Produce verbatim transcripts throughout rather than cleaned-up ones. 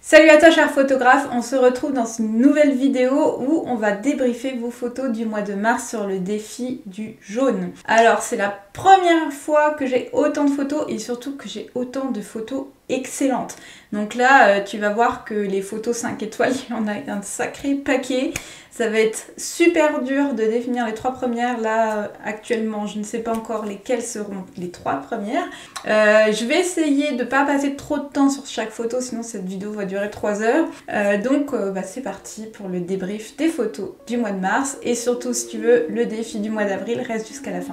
Salut à toi chers photographes, on se retrouve dans une nouvelle vidéo où on va débriefer vos photos du mois de mars sur le défi du jaune. Alors c'est la première fois que j'ai autant de photos et surtout que j'ai autant de photos excellentes. Donc là euh, tu vas voir que les photos cinq étoiles, il y en a un sacré paquet. Ça va être super dur de définir les trois premières. Là euh, actuellement je ne sais pas encore lesquelles seront les trois premières. Euh, je vais essayer de ne pas passer trop de temps sur chaque photo, sinon cette vidéo va durer trois heures. Euh, donc euh, bah, c'est parti pour le débrief des photos du mois de mars. Et surtout si tu veux le défi du mois d'avril, reste jusqu'à la fin.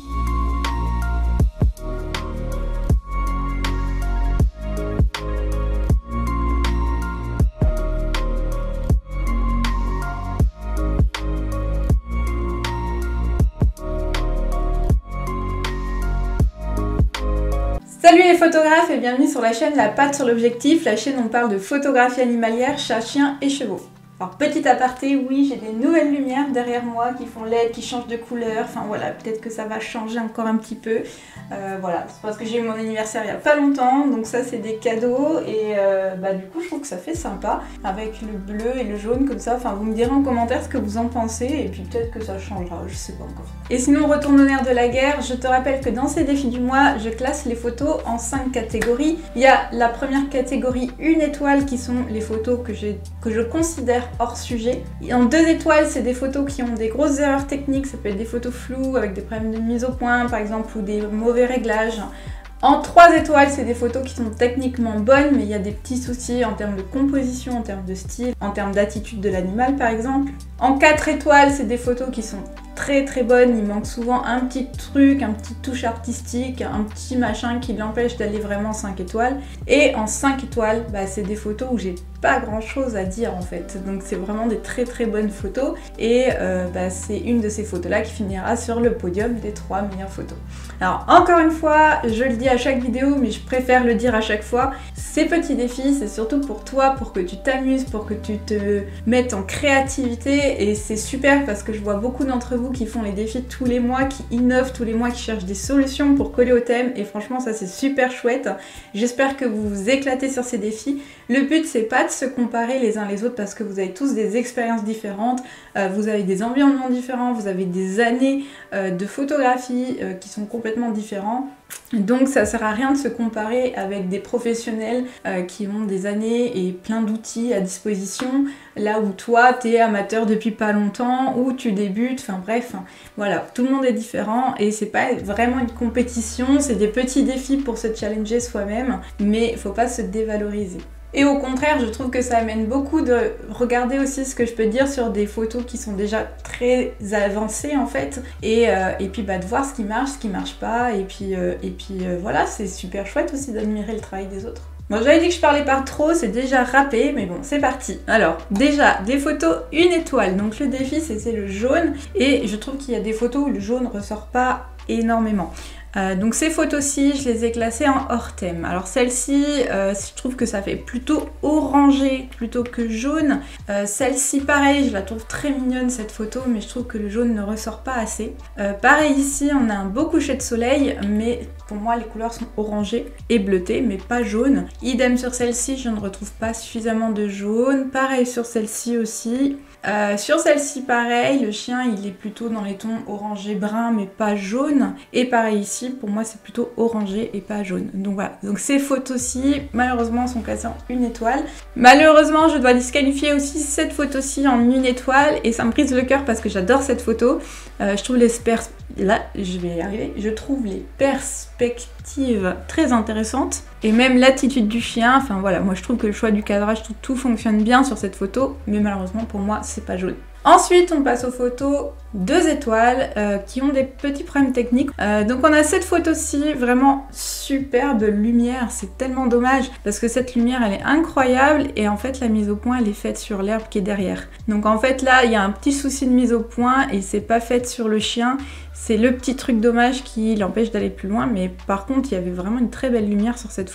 Salut les photographes et bienvenue sur la chaîne La Patte sur l'Objectif, la chaîne où on parle de photographie animalière, chats, chiens et chevaux. Alors petit aparté, oui j'ai des nouvelles lumières derrière moi qui font L E D, qui changent de couleur, enfin voilà, peut-être que ça va changer encore un petit peu. Euh, voilà, c'est parce que j'ai eu mon anniversaire il n'y a pas longtemps, donc ça c'est des cadeaux et euh, bah du coup je trouve que ça fait sympa avec le bleu et le jaune comme ça. Enfin vous me direz en commentaire ce que vous en pensez et puis peut-être que ça changera, je sais pas encore. Et sinon on retourne au nerf de la guerre, je te rappelle que dans ces défis du mois, je classe les photos en cinq catégories. Il y a la première catégorie une étoile qui sont les photos que, que je considère hors sujet. Et en deux étoiles, c'est des photos qui ont des grosses erreurs techniques, ça peut être des photos floues avec des problèmes de mise au point par exemple ou des mauvais réglages. En trois étoiles, c'est des photos qui sont techniquement bonnes, mais il y a des petits soucis en termes de composition, en termes de style, en termes d'attitude de l'animal par exemple. En quatre étoiles, c'est des photos qui sont très très bonnes, il manque souvent un petit truc, un petit touche artistique, un petit machin qui l'empêche d'aller vraiment cinq étoiles. Et en cinq étoiles, bah, c'est des photos où j'ai pas grand chose à dire en fait. Donc c'est vraiment des très très bonnes photos et euh, bah, c'est une de ces photos là qui finira sur le podium des trois meilleures photos. Alors encore une fois, je le dis à chaque vidéo mais je préfère le dire à chaque fois, ces petits défis c'est surtout pour toi, pour que tu t'amuses, pour que tu te mettes en créativité et c'est super parce que je vois beaucoup d'entre vous qui font les défis tous les mois, qui innovent tous les mois, qui cherchent des solutions pour coller au thème et franchement ça c'est super chouette. J'espère que vous vous éclatez sur ces défis. Le but c'est pas de se comparer les uns les autres parce que vous avez tous des expériences différentes, euh, vous avez des environnements différents, vous avez des années euh, de photographie euh, qui sont complètement différents. Donc ça sert à rien de se comparer avec des professionnels euh, qui ont des années et plein d'outils à disposition, là où toi t'es amateur depuis pas longtemps, ou tu débutes, enfin bref, hein, voilà, tout le monde est différent et c'est pas vraiment une compétition, c'est des petits défis pour se challenger soi-même, mais il faut pas se dévaloriser. Et au contraire, je trouve que ça amène beaucoup de regarder aussi ce que je peux dire sur des photos qui sont déjà très avancées en fait. Et, euh, et puis bah, de voir ce qui marche, ce qui marche pas. Et puis, euh, et puis euh, voilà, c'est super chouette aussi d'admirer le travail des autres. Bon, j'avais dit que je parlais pas trop, c'est déjà râpé, mais bon, c'est parti. Alors, déjà, des photos une étoile. Donc le défi, c'était le jaune. Et je trouve qu'il y a des photos où le jaune ressort pas énormément. Euh, donc ces photos-ci, je les ai classées en hors thème. Alors celle-ci, euh, je trouve que ça fait plutôt orangé plutôt que jaune. Euh, celle-ci, pareil, je la trouve très mignonne cette photo, mais je trouve que le jaune ne ressort pas assez. Euh, pareil ici, on a un beau coucher de soleil, mais pour moi les couleurs sont orangées et bleutées, mais pas jaunes. Idem sur celle-ci, je ne retrouve pas suffisamment de jaune. Pareil sur celle-ci aussi. Euh, sur celle-ci pareil, le chien il est plutôt dans les tons orangé brun mais pas jaune. Et pareil ici, pour moi c'est plutôt orangé et pas jaune. Donc voilà, donc ces photos-ci malheureusement sont classées en une étoile. Malheureusement je dois disqualifier aussi cette photo-ci en une étoile et ça me brise le cœur parce que j'adore cette photo. Euh, je trouve les pers... Là, je vais y arriver. Je trouve les perspectives très intéressantes et même l'attitude du chien. Enfin voilà, moi je trouve que le choix du cadrage, tout, tout fonctionne bien sur cette photo, mais malheureusement pour moi c'est pas jaune. Ensuite, on passe aux photos deux étoiles euh, qui ont des petits problèmes techniques. Euh, donc on a cette photo-ci, vraiment superbe lumière, c'est tellement dommage parce que cette lumière elle est incroyable et en fait la mise au point elle est faite sur l'herbe qui est derrière. Donc en fait là il y a un petit souci de mise au point et c'est pas fait sur le chien. C'est le petit truc dommage qui l'empêche d'aller plus loin, mais par contre il y avait vraiment une très belle lumière sur cette photo.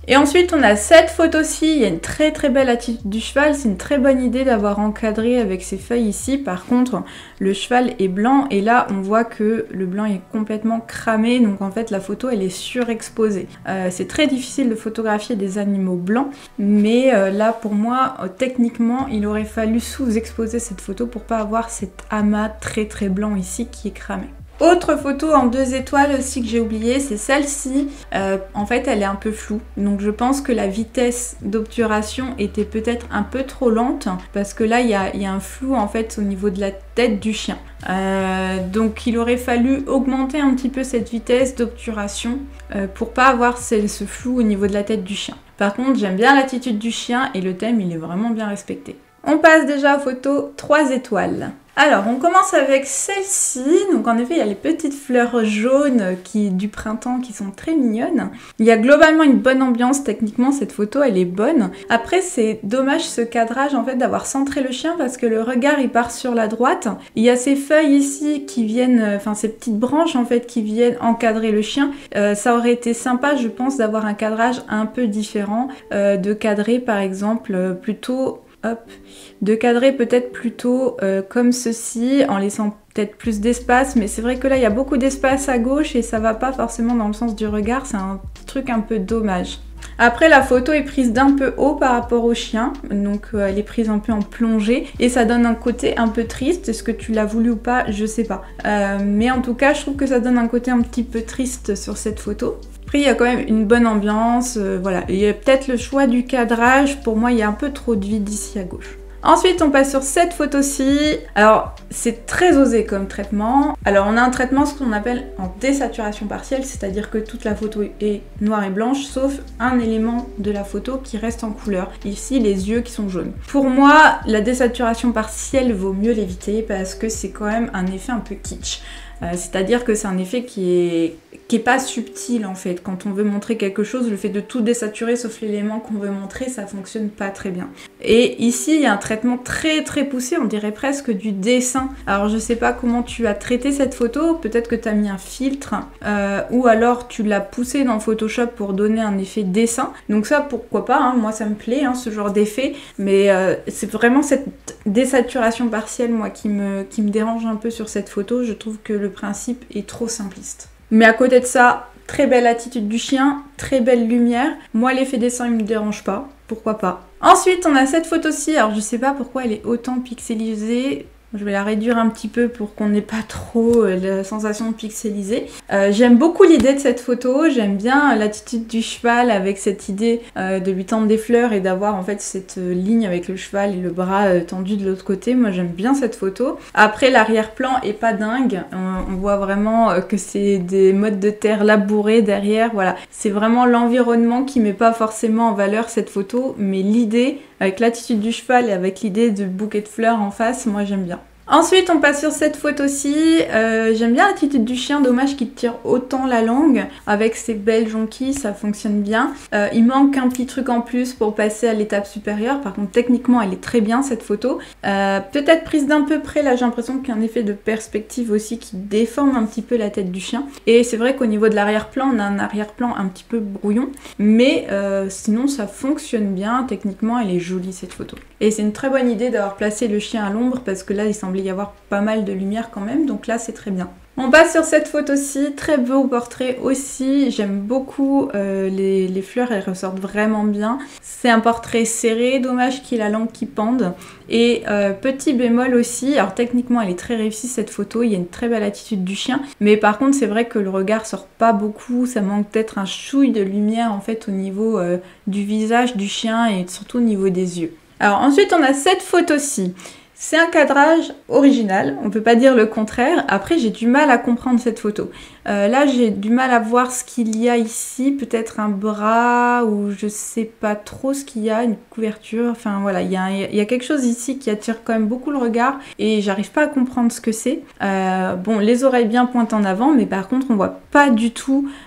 Et ensuite on a cette photo-ci, il y a une très très belle attitude du cheval, c'est une très bonne idée d'avoir encadré avec ces feuilles ici. Par contre le cheval est blanc et là on voit que le blanc est complètement cramé, donc en fait la photo elle est surexposée. Euh, c'est très difficile de photographier des animaux blancs, mais euh, là pour moi euh, techniquement il aurait fallu sous-exposer cette photo pour pas avoir cet amas très très blanc ici qui est cramé. Autre photo en deux étoiles aussi que j'ai oublié, c'est celle-ci. Euh, en fait, elle est un peu floue. Donc je pense que la vitesse d'obturation était peut-être un peu trop lente parce que là, il y a, y a un flou en fait au niveau de la tête du chien. Euh, donc il aurait fallu augmenter un petit peu cette vitesse d'obturation euh, pour pas avoir ce, ce flou au niveau de la tête du chien. Par contre, j'aime bien l'attitude du chien et le thème, il est vraiment bien respecté. On passe déjà aux photos trois étoiles. Alors, on commence avec celle-ci. Donc, en effet, il y a les petites fleurs jaunes qui, du printemps qui sont très mignonnes. Il y a globalement une bonne ambiance. Techniquement, cette photo, elle est bonne. Après, c'est dommage ce cadrage, en fait, d'avoir centré le chien parce que le regard, il part sur la droite. Il y a ces feuilles ici qui viennent, enfin, ces petites branches, en fait, qui viennent encadrer le chien. Euh, ça aurait été sympa, je pense, d'avoir un cadrage un peu différent. Euh, de cadrer, par exemple, euh, plutôt... Hop, de cadrer peut-être plutôt euh, comme ceci, en laissant peut-être plus d'espace, mais c'est vrai que là il y a beaucoup d'espace à gauche et ça va pas forcément dans le sens du regard, c'est un truc un peu dommage. Après la photo est prise d'un peu haut par rapport au chien, donc euh, elle est prise un peu en plongée et ça donne un côté un peu triste. Est-ce que tu l'as voulu ou pas, je sais pas. Euh, mais en tout cas je trouve que ça donne un côté un petit peu triste sur cette photo. Après, il y a quand même une bonne ambiance, euh, voilà. Il y a peut-être le choix du cadrage, pour moi il y a un peu trop de vide ici à gauche. Ensuite, on passe sur cette photo-ci. Alors, c'est très osé comme traitement. Alors, on a un traitement, ce qu'on appelle en désaturation partielle, c'est-à-dire que toute la photo est noire et blanche, sauf un élément de la photo qui reste en couleur. Ici, les yeux qui sont jaunes. Pour moi, la désaturation partielle vaut mieux l'éviter parce que c'est quand même un effet un peu kitsch. Euh, c'est-à-dire que c'est un effet qui est, qui est pas subtil en fait. Quand on veut montrer quelque chose, le fait de tout désaturer sauf l'élément qu'on veut montrer, ça fonctionne pas très bien. Et ici, il y a un traitement très très poussé, on dirait presque du dessin. Alors je sais pas comment tu as traité cette photo, peut-être que tu as mis un filtre, euh, ou alors tu l'as poussé dans Photoshop pour donner un effet dessin. Donc ça, pourquoi pas, hein, moi ça me plaît, hein, ce genre d'effet, mais euh, c'est vraiment cette désaturation partielle, moi, qui me, qui me dérange un peu sur cette photo. Je trouve que le principe est trop simpliste. Mais à côté de ça, très belle attitude du chien, très belle lumière. Moi, l'effet dessin, il me dérange pas. Pourquoi pas. Ensuite, on a cette photo-ci. Alors, je sais pas pourquoi elle est autant pixelisée. Je vais la réduire un petit peu pour qu'on n'ait pas trop euh, la sensation de pixeliser. Euh, j'aime beaucoup l'idée de cette photo, j'aime bien l'attitude du cheval avec cette idée euh, de lui tendre des fleurs et d'avoir en fait cette euh, ligne avec le cheval et le bras euh, tendu de l'autre côté. Moi j'aime bien cette photo. Après l'arrière-plan est pas dingue, on, on voit vraiment euh, que c'est des mottes de terre labourées derrière, voilà. C'est vraiment l'environnement qui met pas forcément en valeur cette photo, mais l'idée avec l'attitude du cheval et avec l'idée de bouquet de fleurs en face, moi j'aime bien. Ensuite, on passe sur cette photo-ci. Euh, J'aime bien l'attitude du chien, dommage qu'il tire autant la langue. Avec ses belles jonquilles, ça fonctionne bien. Euh, il manque un petit truc en plus pour passer à l'étape supérieure. Par contre, techniquement, elle est très bien cette photo. Euh, Peut-être prise d'un peu près, là j'ai l'impression qu'il y a un effet de perspective aussi qui déforme un petit peu la tête du chien. Et c'est vrai qu'au niveau de l'arrière-plan, on a un arrière-plan un petit peu brouillon. Mais euh, sinon, ça fonctionne bien. Techniquement, elle est jolie cette photo. Et c'est une très bonne idée d'avoir placé le chien à l'ombre parce que là, il semble y avoir pas mal de lumière quand même, donc là c'est très bien. On passe sur cette photo-ci, très beau portrait aussi, j'aime beaucoup euh, les, les fleurs, elles ressortent vraiment bien. C'est un portrait serré, dommage qu'il y ait la langue qui pende. Et euh, petit bémol aussi, alors techniquement elle est très réussie cette photo, il y a une très belle attitude du chien, mais par contre c'est vrai que le regard sort pas beaucoup, ça manque peut-être un chouille de lumière en fait au niveau euh, du visage du chien et surtout au niveau des yeux. Alors ensuite on a cette photo-ci. C'est un cadrage original, on peut pas dire le contraire. Après, j'ai du mal à comprendre cette photo. Euh, là, j'ai du mal à voir ce qu'il y a ici. Peut-être un bras ou je sais pas trop ce qu'il y a, une couverture. Enfin voilà, il y, a, il y a quelque chose ici qui attire quand même beaucoup le regard et j'arrive pas à comprendre ce que c'est. Euh, bon, les oreilles bien pointent en avant, mais par contre, on voit pas du tout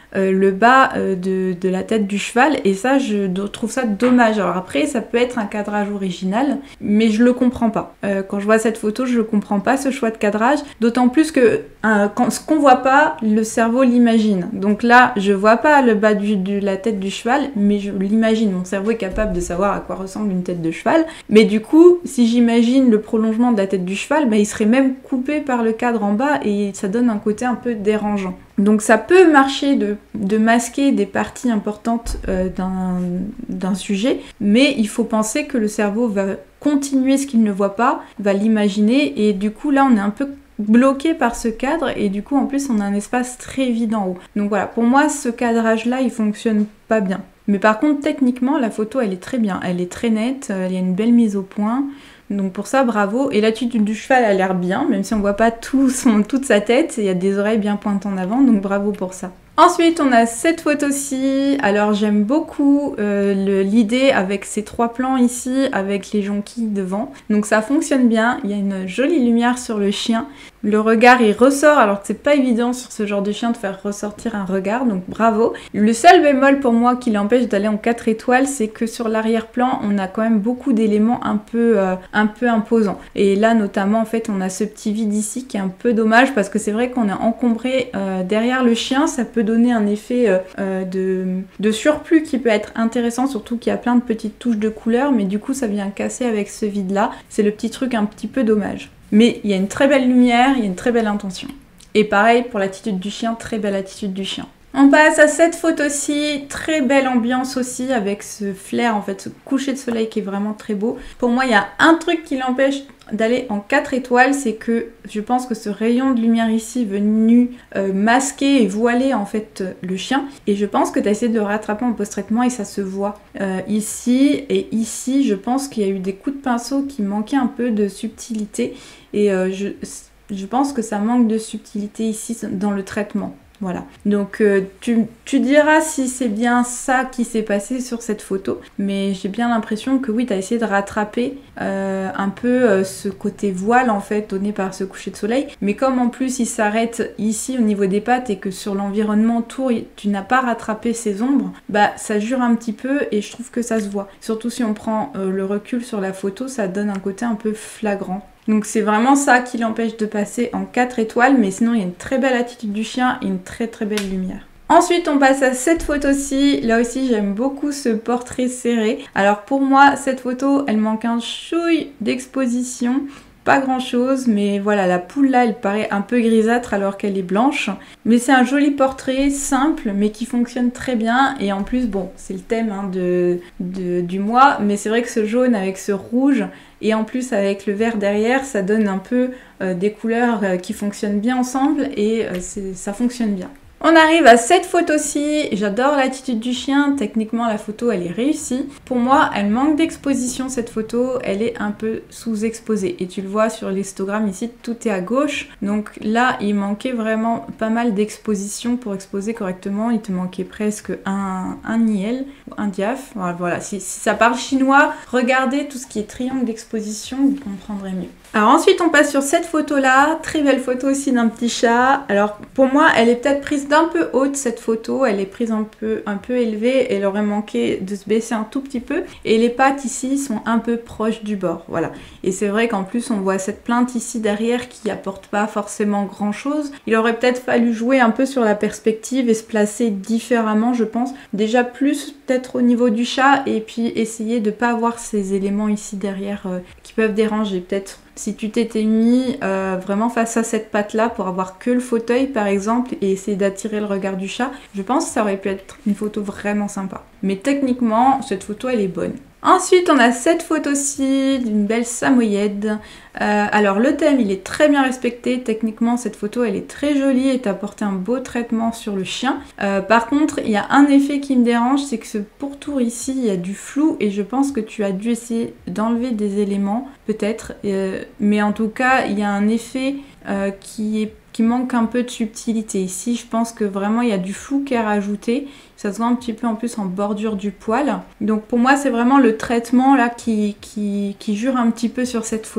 euh, le bas euh, de, de la tête du cheval, et ça je trouve ça dommage. Alors après ça peut être un cadrage original, mais je le comprends pas. Euh, quand je vois cette photo, je le comprends pas ce choix de cadrage, d'autant plus que euh, quand, ce qu'on voit pas, le cerveau l'imagine. Donc là je vois pas le bas du, de la tête du cheval, mais je l'imagine. Mon cerveau est capable de savoir à quoi ressemble une tête de cheval, mais du coup si j'imagine le prolongement de la tête du cheval, bah, il serait même coupé par le cadre en bas et ça donne un côté un peu dérangeant. Donc ça peut marcher de, de masquer des parties importantes euh, d'un, d'un sujet, mais il faut penser que le cerveau va continuer ce qu'il ne voit pas, va l'imaginer, et du coup là on est un peu bloqué par ce cadre, et du coup en plus on a un espace très vide en haut. Donc voilà, pour moi ce cadrage là il fonctionne pas bien. Mais par contre techniquement la photo elle est très bien, elle est très nette, il y a une belle mise au point. Donc pour ça, bravo. Et l'attitude du cheval a l'air bien, même si on voit pas tout son, toute sa tête. Il y a des oreilles bien pointes en avant, donc bravo pour ça. Ensuite, on a cette photo-ci. Alors j'aime beaucoup euh, l'idée avec ces trois plans ici, avec les jonquilles devant. Donc ça fonctionne bien. Il y a une jolie lumière sur le chien. Le regard, il ressort, alors que c'est pas évident sur ce genre de chien de faire ressortir un regard, donc bravo. Le seul bémol pour moi qui l'empêche d'aller en quatre étoiles, c'est que sur l'arrière-plan, on a quand même beaucoup d'éléments un peu, euh, un peu imposants. Et là, notamment, en fait, on a ce petit vide ici qui est un peu dommage, parce que c'est vrai qu'on est encombré euh, derrière le chien, ça peut donner un effet euh, euh, de, de surplus qui peut être intéressant, surtout qu'il y a plein de petites touches de couleurs, mais du coup, ça vient casser avec ce vide-là. C'est le petit truc un petit peu dommage. Mais il y a une très belle lumière, il y a une très belle intention. Et pareil pour l'attitude du chien, très belle attitude du chien. On passe à cette photo-ci, très belle ambiance aussi, avec ce flair, en fait, ce coucher de soleil qui est vraiment très beau. Pour moi, il y a un truc qui l'empêche d'aller en quatre étoiles, c'est que je pense que ce rayon de lumière ici venu euh, masquer et voiler en fait euh, le chien, et je pense que tu as essayé de le rattraper en post-traitement et ça se voit euh, ici et ici. Je pense qu'il y a eu des coups de pinceau qui manquaient un peu de subtilité, et euh, je, je pense que ça manque de subtilité ici dans le traitement. Voilà, donc euh, tu, tu diras si c'est bien ça qui s'est passé sur cette photo, mais j'ai bien l'impression que oui, tu as essayé de rattraper euh, un peu euh, ce côté voile en fait donné par ce coucher de soleil, mais comme en plus il s'arrête ici au niveau des pattes et que sur l'environnement autour tu n'as pas rattrapé ces ombres, bah ça jure un petit peu et je trouve que ça se voit. Surtout si on prend euh, le recul sur la photo, ça donne un côté un peu flagrant. Donc c'est vraiment ça qui l'empêche de passer en quatre étoiles, mais sinon il y a une très belle attitude du chien et une très très belle lumière. Ensuite on passe à cette photo-ci. Là aussi j'aime beaucoup ce portrait serré. Alors pour moi cette photo elle manque un chouille d'exposition. Pas grand chose, mais voilà, la poule là elle paraît un peu grisâtre alors qu'elle est blanche, mais c'est un joli portrait simple mais qui fonctionne très bien. Et en plus bon, c'est le thème hein, de, de, du mois, mais c'est vrai que ce jaune avec ce rouge et en plus avec le vert derrière, ça donne un peu euh, des couleurs euh, qui fonctionnent bien ensemble, et euh, ça fonctionne bien. On arrive à cette photo-ci. J'adore l'attitude du chien, techniquement la photo elle est réussie. Pour moi elle manque d'exposition cette photo, elle est un peu sous-exposée. Et tu le vois sur l'histogramme ici, tout est à gauche. Donc là il manquait vraiment pas mal d'exposition pour exposer correctement. Il te manquait presque un, un I L, un diaph. Voilà, voilà. Si, si ça parle chinois, regardez tout ce qui est triangle d'exposition, vous comprendrez mieux. Alors ensuite on passe sur cette photo là, très belle photo aussi d'un petit chat. Alors pour moi elle est peut-être prise d'un peu haute cette photo, elle est prise un peu, un peu élevée, elle aurait manqué de se baisser un tout petit peu, et les pattes ici sont un peu proches du bord, voilà. Et c'est vrai qu'en plus on voit cette plainte ici derrière qui apporte pas forcément grand chose. Il aurait peut-être fallu jouer un peu sur la perspective et se placer différemment je pense, déjà plus peut-être au niveau du chat, et puis essayer de pas avoir ces éléments ici derrière euh, qui peuvent déranger. Peut-être si tu t'étais mis euh, vraiment face à cette patte là pour avoir que le fauteuil par exemple et essayer d'attirer le regard du chat, je pense que ça aurait pu être une photo vraiment sympa. Mais techniquement cette photo elle est bonne. Ensuite on a cette photo-ci d'une belle samoyède. Euh, alors le thème il est très bien respecté, techniquement cette photo elle est très jolie et t'as apporté un beau traitement sur le chien. Euh, par contre il y a un effet qui me dérange, c'est que ce pourtour ici il y a du flou et je pense que tu as dû essayer d'enlever des éléments peut-être, euh, mais en tout cas il y a un effet euh, qui est qui manque un peu de subtilité. Ici, je pense que vraiment il y a du flou qui est rajouté. Ça se voit un petit peu en plus en bordure du poil. Donc pour moi, c'est vraiment le traitement là qui, qui, qui jure un petit peu sur cette photo.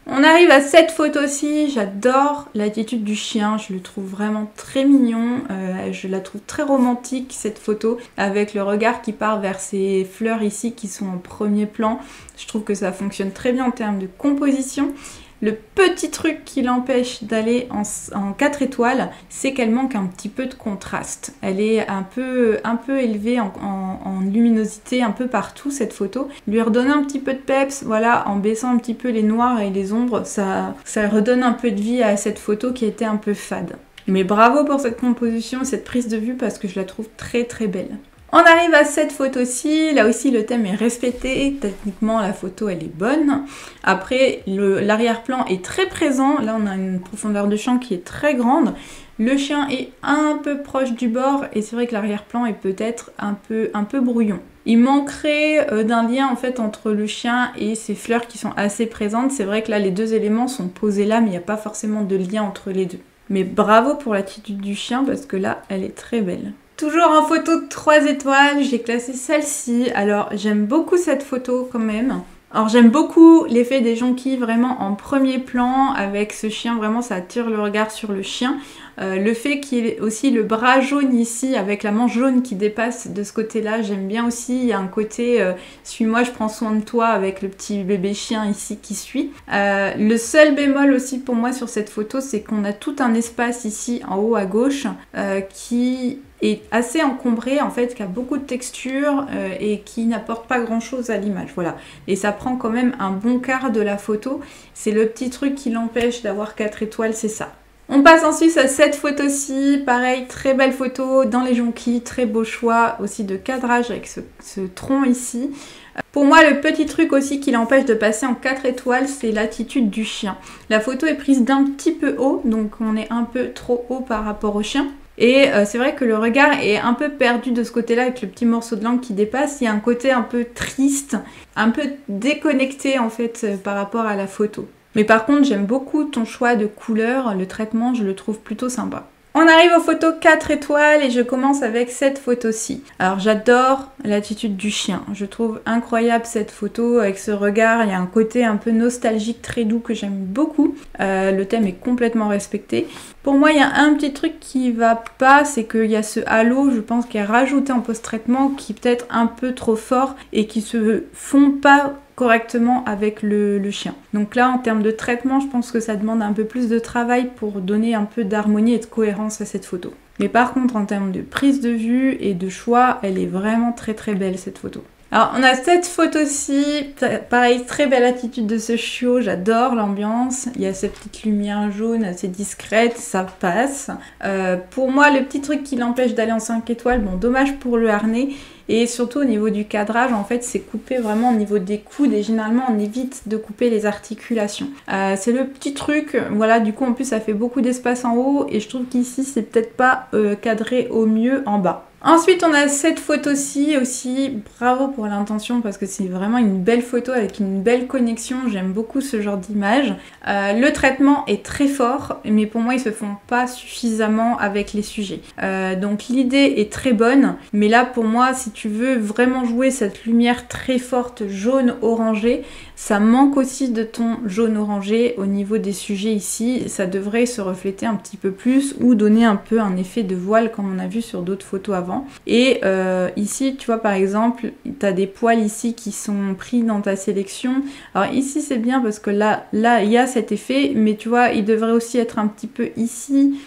On arrive à cette photo-ci, j'adore l'attitude du chien, je le trouve vraiment très mignon, euh, je la trouve très romantique cette photo, avec le regard qui part vers ces fleurs ici qui sont en premier plan. Je trouve que ça fonctionne très bien en termes de composition. Le petit truc qui l'empêche d'aller en, en quatre étoiles, c'est qu'elle manque un petit peu de contraste. Elle est un peu, un peu élevée en, en, en luminosité un peu partout cette photo. Lui redonner un petit peu de peps, voilà, en baissant un petit peu les noirs et les ombres, ça, ça redonne un peu de vie à cette photo qui était un peu fade. Mais bravo pour cette composition et cette prise de vue parce que je la trouve très très belle. On arrive à cette photo-ci, là aussi le thème est respecté, techniquement la photo elle est bonne. Après l'arrière-plan est très présent, là on a une profondeur de champ qui est très grande. Le chien est un peu proche du bord et c'est vrai que l'arrière-plan est peut-être un peu, un peu brouillon. Il manquerait euh, d'un lien en fait entre le chien et ces fleurs qui sont assez présentes. C'est vrai que là les deux éléments sont posés là mais il n'y a pas forcément de lien entre les deux. Mais bravo pour l'attitude du chien parce que là elle est très belle. Toujours en photo de trois étoiles, j'ai classé celle-ci. Alors j'aime beaucoup cette photo quand même. Alors j'aime beaucoup l'effet des jonquilles vraiment en premier plan avec ce chien, vraiment ça attire le regard sur le chien. Euh, le fait qu'il y ait aussi le bras jaune ici avec la manche jaune qui dépasse de ce côté-là, j'aime bien aussi. Il y a un côté euh, suis-moi, je prends soin de toi avec le petit bébé chien ici qui suit. Euh, le seul bémol aussi pour moi sur cette photo, c'est qu'on a tout un espace ici en haut à gauche euh, qui est assez encombré en fait, qui a beaucoup de texture euh, et qui n'apporte pas grand chose à l'image, voilà. Et ça prend quand même un bon quart de la photo. C'est le petit truc qui l'empêche d'avoir quatre étoiles, c'est ça. On passe ensuite à cette photo-ci, pareil, très belle photo dans les jonquilles, très beau choix aussi de cadrage avec ce, ce tronc ici. Pour moi, le petit truc aussi qui l'empêche de passer en quatre étoiles, c'est l'attitude du chien. La photo est prise d'un petit peu haut, donc on est un peu trop haut par rapport au chien. Et euh, c'est vrai que le regard est un peu perdu de ce côté-là avec le petit morceau de langue qui dépasse. Il y a un côté un peu triste, un peu déconnecté en fait euh, par rapport à la photo. Mais par contre, j'aime beaucoup ton choix de couleur, le traitement, je le trouve plutôt sympa. On arrive aux photos quatre étoiles et je commence avec cette photo-ci. Alors j'adore l'attitude du chien, je trouve incroyable cette photo avec ce regard, il y a un côté un peu nostalgique très doux que j'aime beaucoup. Euh, le thème est complètement respecté. Pour moi il y a un petit truc qui va pas, c'est qu'il y a ce halo, je pense qu'il est rajouté en post-traitement qui est peut-être un peu trop fort et qui se fond pas correctement avec le, le chien. Donc là en termes de traitement je pense que ça demande un peu plus de travail pour donner un peu d'harmonie et de cohérence à cette photo. Mais par contre en termes de prise de vue et de choix, elle est vraiment très très belle cette photo. Alors on a cette photo-ci, pareil, très belle attitude de ce chiot, j'adore l'ambiance, il y a cette petite lumière jaune assez discrète, ça passe. Euh, pour moi le petit truc qui l'empêche d'aller en cinq étoiles, bon dommage pour le harnais, et surtout au niveau du cadrage en fait c'est coupé vraiment au niveau des coudes et généralement on évite de couper les articulations. Euh, c'est le petit truc, voilà, du coup en plus ça fait beaucoup d'espace en haut et je trouve qu'ici c'est peut-être pas euh, cadré au mieux en bas. Ensuite on a cette photo-ci aussi, bravo pour l'intention parce que c'est vraiment une belle photo avec une belle connexion, j'aime beaucoup ce genre d'image. Euh, le traitement est très fort mais pour moi ils se font pas suffisamment avec les sujets. Euh, donc l'idée est très bonne mais là pour moi si tu veux vraiment jouer cette lumière très forte jaune-orangé, ça manque aussi de ton jaune-orangé au niveau des sujets ici, ça devrait se refléter un petit peu plus ou donner un peu un effet de voile comme on a vu sur d'autres photos avant. Et euh, ici tu vois par exemple tu as des poils ici qui sont pris dans ta sélection. Alors ici c'est bien parce que là là il y a cet effet mais tu vois il devrait aussi être un petit peu ici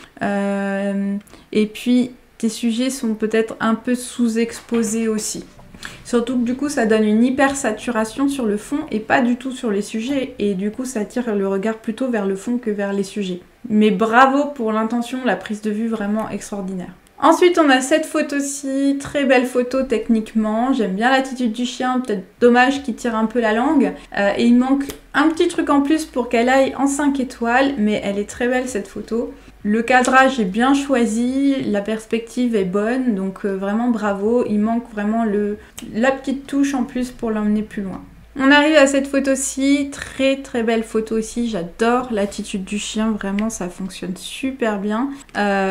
euh, et puis tes sujets sont peut-être un peu sous-exposés aussi. Surtout que du coup ça donne une hyper saturation sur le fond et pas du tout sur les sujets et du coup ça tire le regard plutôt vers le fond que vers les sujets. Mais bravo pour l'intention, la prise de vue vraiment extraordinaire. Ensuite on a cette photo-ci, très belle photo techniquement, j'aime bien l'attitude du chien, peut-être dommage qu'il tire un peu la langue euh, et il manque un petit truc en plus pour qu'elle aille en cinq étoiles mais elle est très belle cette photo. Le cadrage est bien choisi, la perspective est bonne donc euh, vraiment bravo, il manque vraiment le, la petite touche en plus pour l'emmener plus loin. On arrive à cette photo-ci, très très belle photo aussi, j'adore l'attitude du chien, vraiment ça fonctionne super bien. Euh,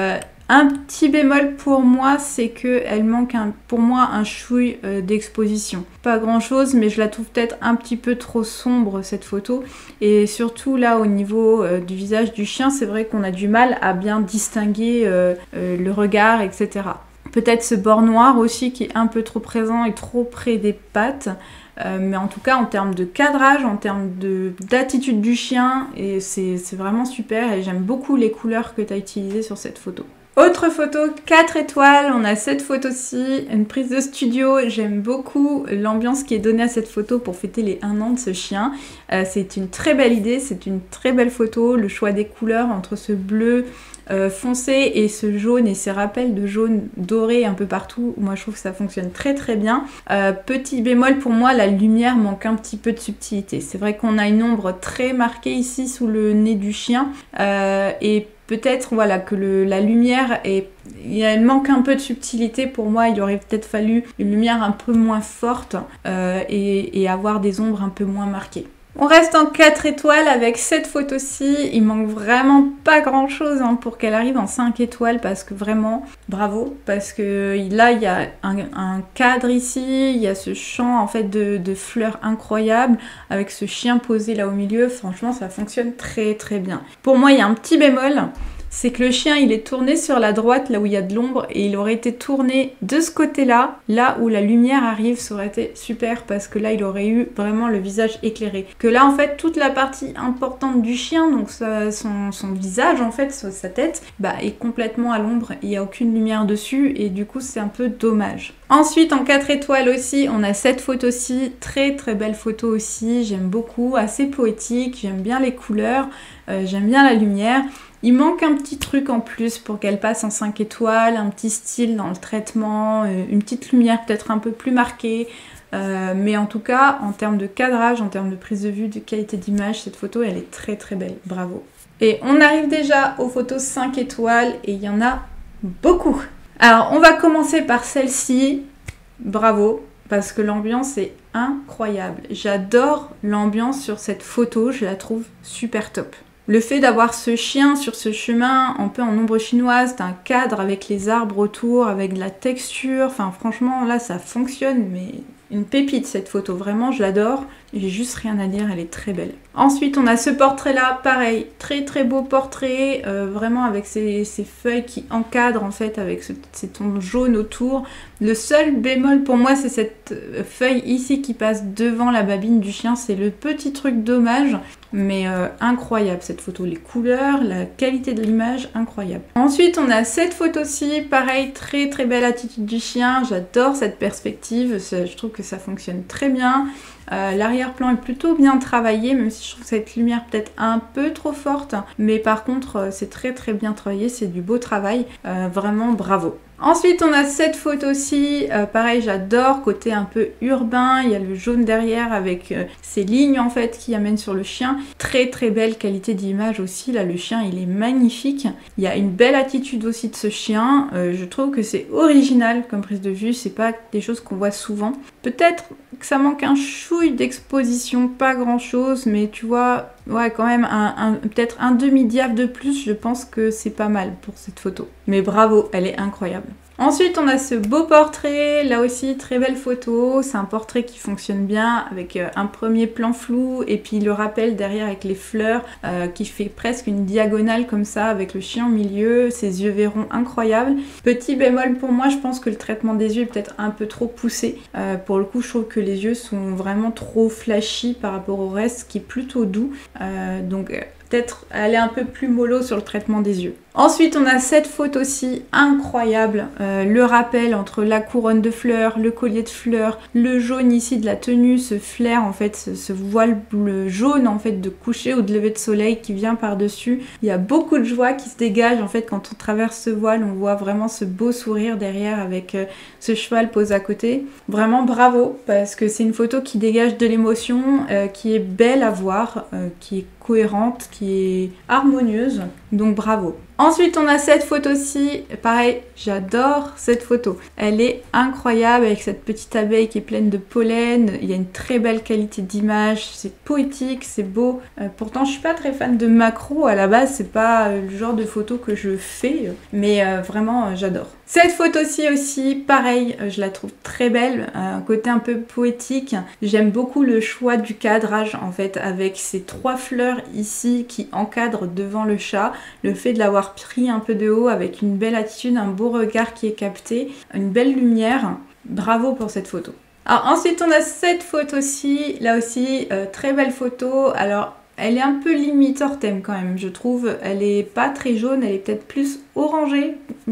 Un petit bémol pour moi, c'est qu'elle manque un, pour moi un chouille euh, d'exposition. Pas grand chose, mais je la trouve peut-être un petit peu trop sombre cette photo. Et surtout là au niveau euh, du visage du chien, c'est vrai qu'on a du mal à bien distinguer euh, euh, le regard, et cetera. Peut-être ce bord noir aussi qui est un peu trop présent et trop près des pattes. Euh, mais en tout cas en termes de cadrage, en termes d'attitude du chien, et c'est vraiment super et j'aime beaucoup les couleurs que tu as utilisées sur cette photo. Autre photo, quatre étoiles, on a cette photo-ci, une prise de studio, j'aime beaucoup l'ambiance qui est donnée à cette photo pour fêter les un an de ce chien. Euh, c'est une très belle idée, c'est une très belle photo, le choix des couleurs entre ce bleu euh, foncé et ce jaune et ces rappels de jaune doré un peu partout, moi je trouve que ça fonctionne très très bien. Euh, petit bémol pour moi, la lumière manque un petit peu de subtilité. C'est vrai qu'on a une ombre très marquée ici sous le nez du chien euh, et peut-être voilà, que le, la lumière, est, elle manque un peu de subtilité. Pour moi, il aurait peut-être fallu une lumière un peu moins forte euh, et, et avoir des ombres un peu moins marquées. On reste en quatre étoiles avec cette photo-ci. Il manque vraiment pas grand-chose hein, pour qu'elle arrive en cinq étoiles parce que vraiment, bravo. Parce que là, il y a un, un cadre ici, il y a ce champ en fait de, de fleurs incroyable avec ce chien posé là au milieu. Franchement, ça fonctionne très très bien. Pour moi, il y a un petit bémol. C'est que le chien il est tourné sur la droite là où il y a de l'ombre et il aurait été tourné de ce côté là, là où la lumière arrive, ça aurait été super parce que là il aurait eu vraiment le visage éclairé. Que là en fait toute la partie importante du chien, donc ça, son, son visage en fait, sa tête, bah, est complètement à l'ombre, il n'y a aucune lumière dessus et du coup c'est un peu dommage. Ensuite en quatre étoiles aussi, on a cette photo-ci, très très belle photo aussi, j'aime beaucoup, assez poétique, j'aime bien les couleurs, euh, j'aime bien la lumière. Il manque un petit truc en plus pour qu'elle passe en cinq étoiles, un petit style dans le traitement, une petite lumière peut-être un peu plus marquée. Euh, mais en tout cas, en termes de cadrage, en termes de prise de vue, de qualité d'image, cette photo, elle est très très belle. Bravo. Et on arrive déjà aux photos cinq étoiles et il y en a beaucoup. Alors, on va commencer par celle-ci. Bravo, parce que l'ambiance est incroyable. J'adore l'ambiance sur cette photo, je la trouve super top. Le fait d'avoir ce chien sur ce chemin un peu en ombre chinoise, t'as un cadre avec les arbres autour, avec de la texture, enfin franchement là ça fonctionne, mais une pépite cette photo, vraiment je l'adore, j'ai juste rien à dire, elle est très belle. Ensuite on a ce portrait là, pareil, très très beau portrait, euh, vraiment avec ces, ces feuilles qui encadrent en fait avec ce, ces tons jaunes autour. Le seul bémol pour moi c'est cette feuille ici qui passe devant la babine du chien, c'est le petit truc dommage, mais euh, incroyable cette photo, les couleurs, la qualité de l'image, incroyable. Ensuite on a cette photo-ci, pareil, très très belle attitude du chien, j'adore cette perspective, je trouve que ça fonctionne très bien. Euh, L'arrière-plan est plutôt bien travaillé, même si je trouve cette lumière peut-être un peu trop forte, mais par contre euh, c'est très très bien travaillé, c'est du beau travail, euh, vraiment bravo. Ensuite on a cette photo-ci, euh, pareil j'adore, côté un peu urbain, il y a le jaune derrière avec euh, ces lignes en fait qui amènent sur le chien. Très très belle qualité d'image aussi, là le chien il est magnifique. Il y a une belle attitude aussi de ce chien, euh, je trouve que c'est original comme prise de vue, c'est pas des choses qu'on voit souvent. Peut-être que ça manque un chouille d'exposition, pas grand chose, mais tu vois, ouais quand même un, un, peut-être un demi-diaph de plus, je pense que c'est pas mal pour cette photo. Mais bravo, elle est incroyable. Ensuite on a ce beau portrait, là aussi très belle photo, c'est un portrait qui fonctionne bien avec euh, un premier plan flou et puis le rappel derrière avec les fleurs euh, qui fait presque une diagonale comme ça avec le chien au milieu, ses yeux verrons incroyables. Petit bémol pour moi, je pense que le traitement des yeux est peut-être un peu trop poussé. Euh, pour le coup je trouve que les yeux sont vraiment trop flashy par rapport au reste qui est plutôt doux, euh, donc euh, peut-être aller un peu plus mollo sur le traitement des yeux. Ensuite on a cette photo-ci incroyable, euh, le rappel entre la couronne de fleurs, le collier de fleurs, le jaune ici de la tenue, ce flair en fait, ce, ce voile bleu jaune en fait de coucher ou de lever de soleil qui vient par-dessus. Il y a beaucoup de joie qui se dégage en fait quand on traverse ce voile, on voit vraiment ce beau sourire derrière avec euh, ce cheval posé à côté. Vraiment bravo parce que c'est une photo qui dégage de l'émotion, euh, qui est belle à voir, euh, qui est cohérente, qui est harmonieuse, donc bravo. Ensuite, on a cette photo-ci. Pareil, j'adore cette photo. Elle est incroyable avec cette petite abeille qui est pleine de pollen. Il y a une très belle qualité d'image. C'est poétique, c'est beau. Euh, pourtant, je suis pas très fan de macro. À la base, c'est pas le genre de photo que je fais. Mais euh, vraiment, euh, j'adore. Cette photo-ci aussi, pareil, euh, je la trouve très belle. Euh, un côté un peu poétique. J'aime beaucoup le choix du cadrage, en fait, avec ces trois fleurs ici qui encadrent devant le chat. Le fait de l'avoir pris un peu de haut avec une belle attitude, un beau regard qui est capté, une belle lumière. Bravo pour cette photo. Alors ensuite on a cette photo-ci, là aussi euh, très belle photo. Alors elle est un peu limite hors thème quand même, je trouve. Elle est pas très jaune, elle est peut-être plus orangée,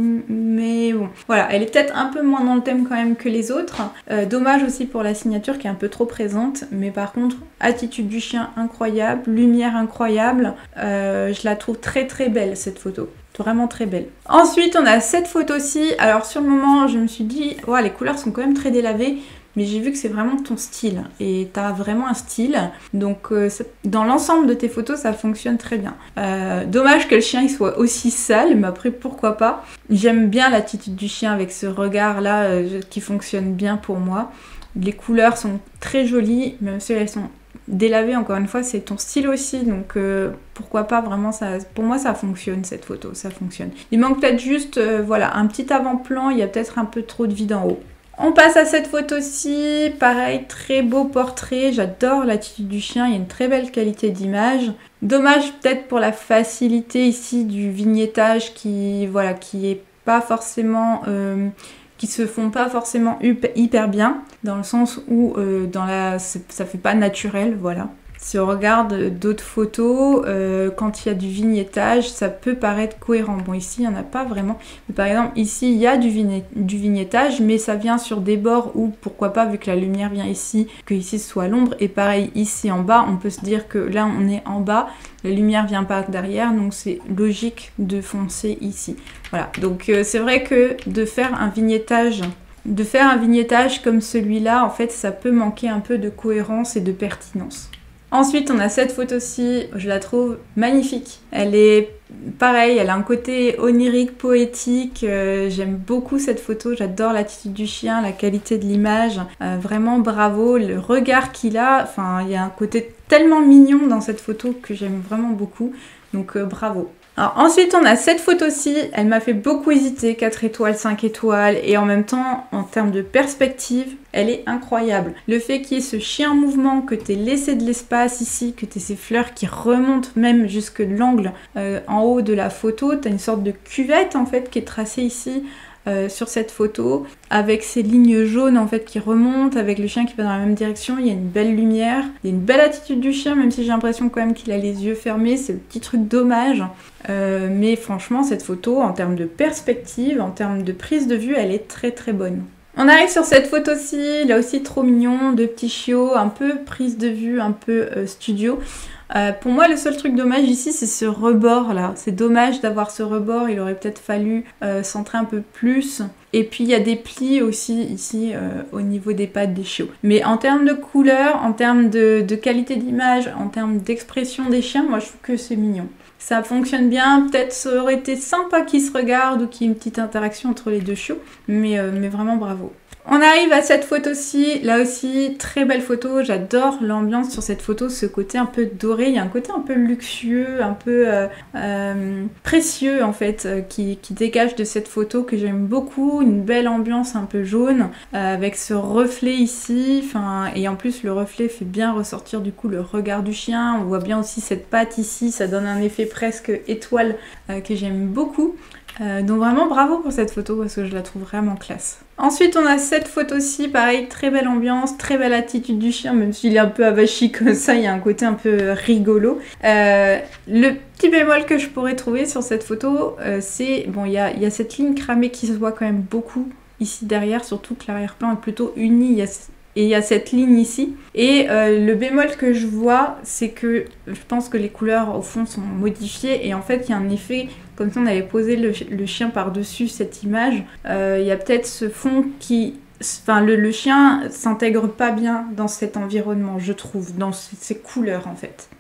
mais bon. Voilà, elle est peut-être un peu moins dans le thème quand même que les autres. Euh, dommage aussi pour la signature qui est un peu trop présente, mais par contre, attitude du chien incroyable, lumière incroyable. Euh, je la trouve très très belle cette photo. Vraiment très belle. Ensuite, on a cette photo-ci. Alors sur le moment, je me suis dit, ouais, les couleurs sont quand même très délavées. Mais j'ai vu que c'est vraiment ton style et t'as vraiment un style, donc euh, dans l'ensemble de tes photos ça fonctionne très bien. Euh, dommage que le chien il soit aussi sale, mais après pourquoi pas. J'aime bien l'attitude du chien avec ce regard là euh, qui fonctionne bien pour moi. Les couleurs sont très jolies, même si elles sont délavées, encore une fois c'est ton style aussi, donc euh, pourquoi pas, vraiment ça, pour moi ça fonctionne cette photo, ça fonctionne. Il manque peut-être juste euh, voilà, un petit avant-plan, il y a peut-être un peu trop de vide en haut. On passe à cette photo-ci, pareil, très beau portrait, j'adore l'attitude du chien, il y a une très belle qualité d'image. Dommage peut-être pour la facilité ici du vignettage qui, voilà, qui est pas forcément, euh, qui se font pas forcément hyper bien, dans le sens où euh, dans la, ça fait pas naturel, voilà. Si on regarde d'autres photos, euh, quand il y a du vignettage, ça peut paraître cohérent. Bon, ici, il n'y en a pas vraiment. Mais par exemple, ici, il y a du, vignet du vignettage, mais ça vient sur des bords où, pourquoi pas, vu que la lumière vient ici, que ici ce soit l'ombre. Et pareil, ici en bas, on peut se dire que là, on est en bas, la lumière vient pas derrière, donc c'est logique de foncer ici. Voilà, donc euh, c'est vrai que de faire un vignettage... De faire un vignettage comme celui-là, en fait, ça peut manquer un peu de cohérence et de pertinence. Ensuite, on a cette photo-ci, je la trouve magnifique. Elle est pareil, elle a un côté onirique, poétique. Euh, J'aime beaucoup cette photo, j'adore l'attitude du chien, la qualité de l'image. Euh, vraiment bravo, le regard qu'il a. Enfin, il y a un côté tellement mignon dans cette photo que j'aime vraiment beaucoup. Donc euh, bravo. Alors ensuite on a cette photo-ci, elle m'a fait beaucoup hésiter, quatre étoiles, cinq étoiles, et en même temps en termes de perspective, elle est incroyable. Le fait qu'il y ait ce chien en mouvement, que tu aies laissé de l'espace ici, que tu aies ces fleurs qui remontent même jusque l'angle euh, en haut de la photo, tu as une sorte de cuvette en fait qui est tracée ici. Euh, sur cette photo, avec ces lignes jaunes en fait qui remontent, avec le chien qui va dans la même direction, il y a une belle lumière, il y a une belle attitude du chien, même si j'ai l'impression quand même qu'il a les yeux fermés, c'est le petit truc dommage, euh, mais franchement cette photo en termes de perspective, en termes de prise de vue, elle est très très bonne. On arrive sur cette photo-ci, là aussi trop mignon, deux petits chiots, un peu prise de vue, un peu euh, studio. Euh, pour moi, le seul truc dommage ici, c'est ce rebord là. C'est dommage d'avoir ce rebord, il aurait peut-être fallu euh, centrer un peu plus. Et puis il y a des plis aussi ici euh, au niveau des pattes des chiots. Mais en termes de couleur, en termes de, de qualité d'image, en termes d'expression des chiens, moi je trouve que c'est mignon. Ça fonctionne bien, peut-être ça aurait été sympa qu'ils se regardent ou qu'il y ait une petite interaction entre les deux chiots, mais, euh, mais vraiment bravo. On arrive à cette photo-ci, là aussi, très belle photo, j'adore l'ambiance sur cette photo, ce côté un peu doré, il y a un côté un peu luxueux, un peu euh, euh, précieux en fait, euh, qui, qui dégage de cette photo que j'aime beaucoup, une belle ambiance un peu jaune, euh, avec ce reflet ici, enfin, et en plus le reflet fait bien ressortir du coup le regard du chien, on voit bien aussi cette patte ici, ça donne un effet presque étoile euh, que j'aime beaucoup. Euh, donc vraiment bravo pour cette photo parce que je la trouve vraiment classe. Ensuite on a cette photo-ci, pareil, très belle ambiance, très belle attitude du chien, même s'il est un peu avachi comme ça, il y a un côté un peu rigolo. Euh, le petit bémol que je pourrais trouver sur cette photo, euh, c'est, bon, il y a, y a cette ligne cramée qui se voit quand même beaucoup ici derrière, surtout que l'arrière-plan est plutôt uni, il y a... Et il y a cette ligne ici. Et euh, le bémol que je vois, c'est que je pense que les couleurs au fond sont modifiées. Et en fait, il y a un effet, comme si on avait posé le, le chien par-dessus cette image. Euh, il y a peut-être ce fond qui... Enfin, le, le chien s'intègre pas bien dans cet environnement, je trouve, dans ces couleurs en fait.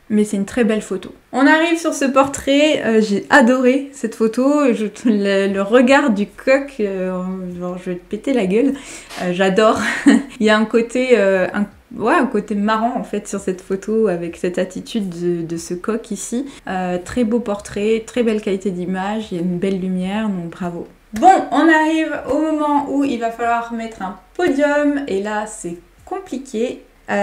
mais c'est une très belle photo. On arrive sur ce portrait, euh, j'ai adoré cette photo, je, le, le regard du coq, euh, genre je vais te péter la gueule, euh, j'adore. Il y a un côté, euh, un, ouais, un côté marrant en fait sur cette photo avec cette attitude de, de ce coq ici. Euh, très beau portrait, très belle qualité d'image, il y a une belle lumière, donc bravo. Bon, on arrive au moment où il va falloir mettre un podium et là c'est compliqué.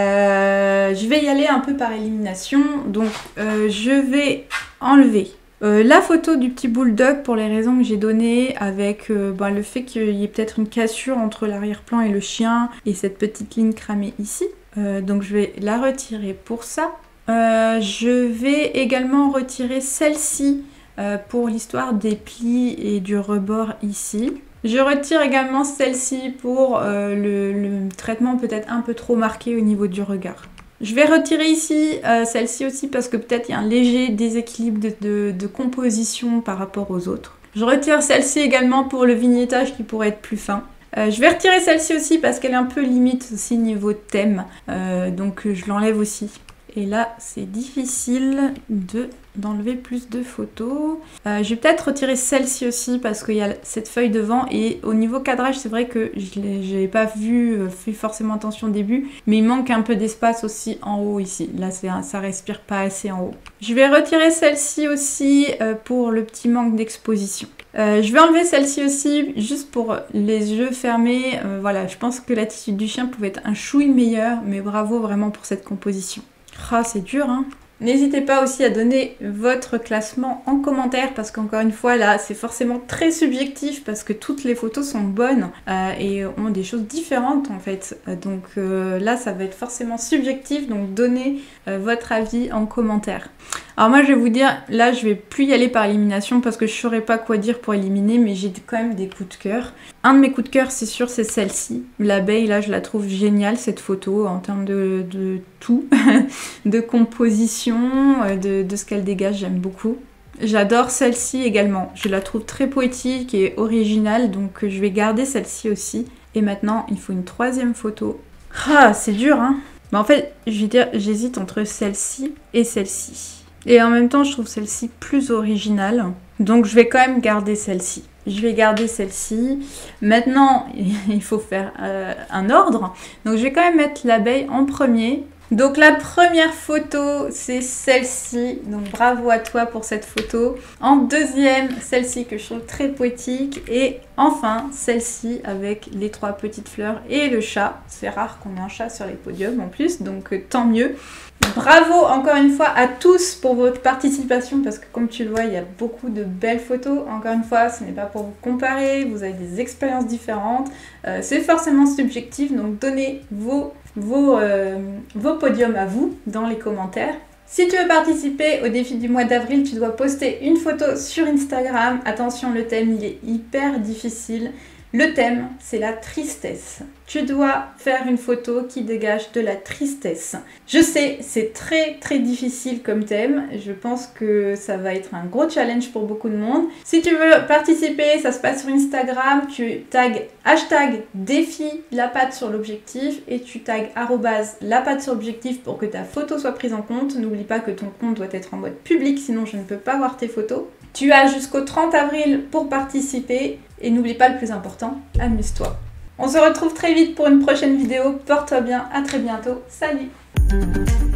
Euh, je vais y aller un peu par élimination, donc euh, je vais enlever euh, la photo du petit bulldog pour les raisons que j'ai données, avec euh, ben, le fait qu'il y ait peut-être une cassure entre l'arrière-plan et le chien et cette petite ligne cramée ici. Euh, donc je vais la retirer pour ça. Euh, je vais également retirer celle-ci euh, pour l'histoire des plis et du rebord ici. Je retire également celle-ci pour euh, le, le traitement peut-être un peu trop marqué au niveau du regard. Je vais retirer ici euh, celle-ci aussi parce que peut-être il y a un léger déséquilibre de, de, de composition par rapport aux autres. Je retire celle-ci également pour le vignettage qui pourrait être plus fin. Euh, je vais retirer celle-ci aussi parce qu'elle est un peu limite aussi niveau thème, euh, donc je l'enlève aussi. Et là, c'est difficile de d'enlever plus de photos. Euh, je vais peut-être retirer celle-ci aussi parce qu'il y a cette feuille devant et au niveau cadrage, c'est vrai que je n'avais pas vu, euh, fait forcément attention au début, mais il manque un peu d'espace aussi en haut ici. Là, ça respire pas assez en haut. Je vais retirer celle-ci aussi euh, pour le petit manque d'exposition. Euh, je vais enlever celle-ci aussi juste pour les yeux fermés. Euh, voilà, je pense que l'attitude du chien pouvait être un chouille meilleur, mais bravo vraiment pour cette composition. Ah, c'est dur, hein. N'hésitez pas aussi à donner votre classement en commentaire parce qu'encore une fois là c'est forcément très subjectif parce que toutes les photos sont bonnes euh, et ont des choses différentes en fait. Donc euh, là ça va être forcément subjectif, donc donnez euh, votre avis en commentaire. Alors moi je vais vous dire, là je vais plus y aller par élimination parce que je saurais pas quoi dire pour éliminer, mais j'ai quand même des coups de cœur. Un de mes coups de cœur c'est sûr c'est celle-ci. L'abeille là je la trouve géniale cette photo en termes de, de tout, de composition, de, de ce qu'elle dégage, j'aime beaucoup. J'adore celle-ci également, je la trouve très poétique et originale, donc je vais garder celle-ci aussi. Et maintenant il faut une troisième photo. Ah c'est dur hein. Mais en fait je vais dire j'hésite entre celle-ci et celle-ci. Et en même temps je trouve celle-ci plus originale, donc je vais quand même garder celle-ci. Je vais garder celle-ci. Maintenant il faut faire euh, un ordre, donc je vais quand même mettre l'abeille en premier. Donc la première photo, c'est celle-ci. Donc bravo à toi pour cette photo. En deuxième, celle-ci que je trouve très poétique. Et enfin, celle-ci avec les trois petites fleurs et le chat. C'est rare qu'on ait un chat sur les podiums en plus, donc euh, tant mieux. Bravo encore une fois à tous pour votre participation parce que comme tu le vois, il y a beaucoup de belles photos. Encore une fois, ce n'est pas pour vous comparer, vous avez des expériences différentes. Euh, c'est forcément subjectif, donc donnez vos... Vos, euh, vos podiums à vous dans les commentaires. Si tu veux participer au défi du mois d'avril, tu dois poster une photo sur Instagram. Attention, le thème il est hyper difficile. Le thème, c'est la tristesse. Tu dois faire une photo qui dégage de la tristesse. Je sais, c'est très très difficile comme thème. Je pense que ça va être un gros challenge pour beaucoup de monde. Si tu veux participer, ça se passe sur Instagram. Tu tags hashtag défi la patte sur l'objectif et tu tags arrobase la patte sur l'objectif pour que ta photo soit prise en compte. N'oublie pas que ton compte doit être en mode public, sinon je ne peux pas voir tes photos. Tu as jusqu'au trente avril pour participer. Et n'oublie pas le plus important, amuse-toi. On se retrouve très vite pour une prochaine vidéo. Porte-toi bien, à très bientôt. Salut!